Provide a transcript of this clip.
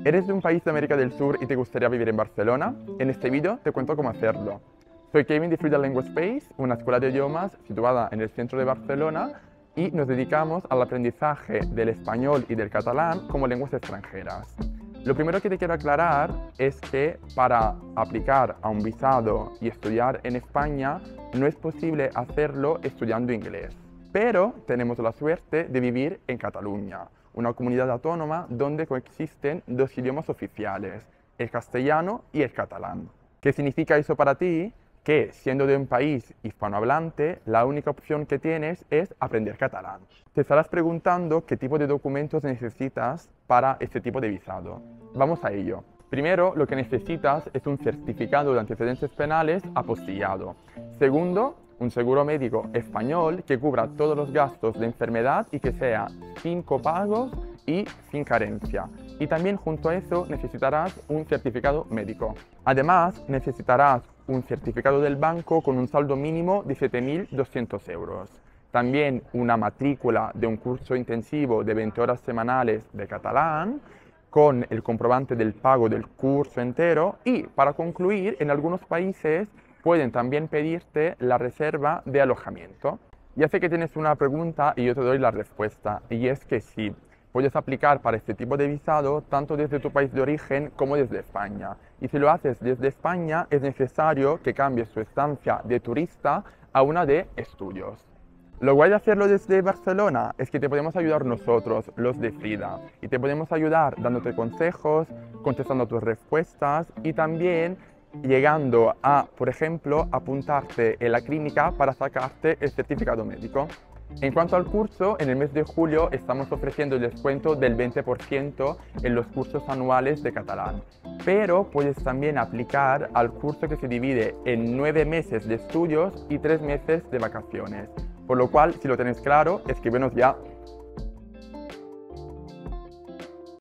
¿Eres de un país de América del Sur y te gustaría vivir en Barcelona? En este vídeo te cuento cómo hacerlo. Soy Kevin de Freedom Language Space, una escuela de idiomas situada en el centro de Barcelona, y nos dedicamos al aprendizaje del español y del catalán como lenguas extranjeras. Lo primero que te quiero aclarar es que para aplicar a un visado y estudiar en España no es posible hacerlo estudiando inglés. Pero tenemos la suerte de vivir en Cataluña, una comunidad autónoma donde coexisten dos idiomas oficiales, el castellano y el catalán. ¿Qué significa eso para ti? Que siendo de un país hispanohablante, la única opción que tienes es aprender catalán. Te estarás preguntando qué tipo de documentos necesitas para este tipo de visado. Vamos a ello. Primero, lo que necesitas es un certificado de antecedentes penales apostillado. Segundo, un seguro médico español que cubra todos los gastos de enfermedad y que sea sin copagos y sin carencia. Y también junto a eso necesitarás un certificado médico. Además, necesitarás un certificado del banco con un saldo mínimo de 7.200 euros. También una matrícula de un curso intensivo de 20 horas semanales de catalán, con el comprobante del pago del curso entero, y para concluir, en algunos países pueden también pedirte la reserva de alojamiento. Ya sé que tienes una pregunta y yo te doy la respuesta, y es que sí, puedes aplicar para este tipo de visado tanto desde tu país de origen como desde España. Y si lo haces desde España, es necesario que cambies tu estancia de turista a una de estudios. Lo guay de hacerlo desde Barcelona es que te podemos ayudar nosotros, los de Frida, y te podemos ayudar dándote consejos, contestando tus respuestas y también llegando a, por ejemplo, apuntarte en la clínica para sacarte el certificado médico. En cuanto al curso, en el mes de julio estamos ofreciendo el descuento del 20% en los cursos anuales de catalán. Pero puedes también aplicar al curso que se divide en 9 meses de estudios y 3 meses de vacaciones. Por lo cual, si lo tienes claro, escríbenos ya.